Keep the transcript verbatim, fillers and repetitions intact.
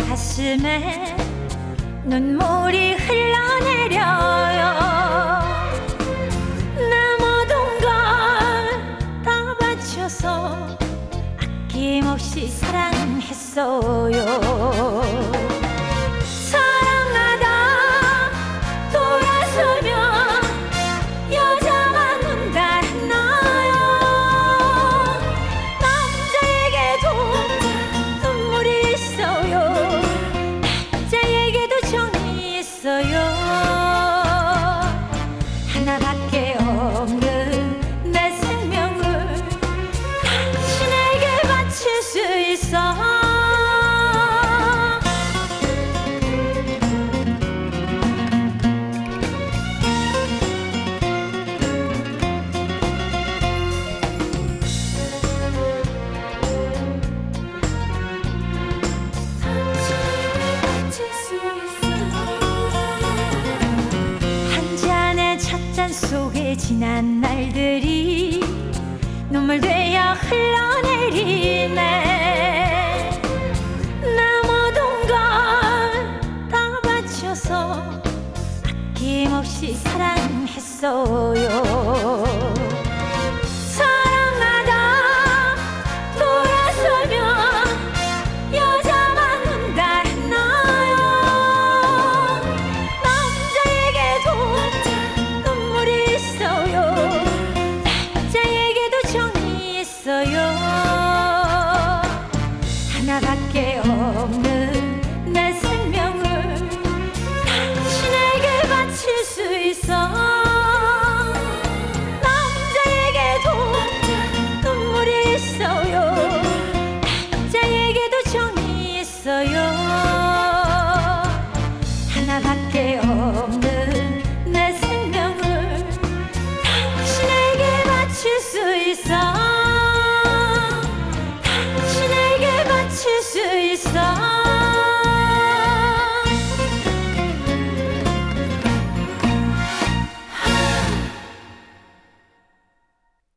가슴에 눈물이 흘러내려요. 내 모든 걸 다 바쳐서 아낌없이 사랑했어요. 사랑하다 돌아서면 여자만 눈닿나요? 남자에게도 눈물이 있어요. 남자에게도 정이 있어요. 하나밖에 없는 내 생명을 당신에게 바칠 수 있어. 한 잔의 찻잔 속에 지난 날들이 눈물 되어 흘러내리네. 내 모든 걸 다 바쳐서 아낌없이 사랑했어요.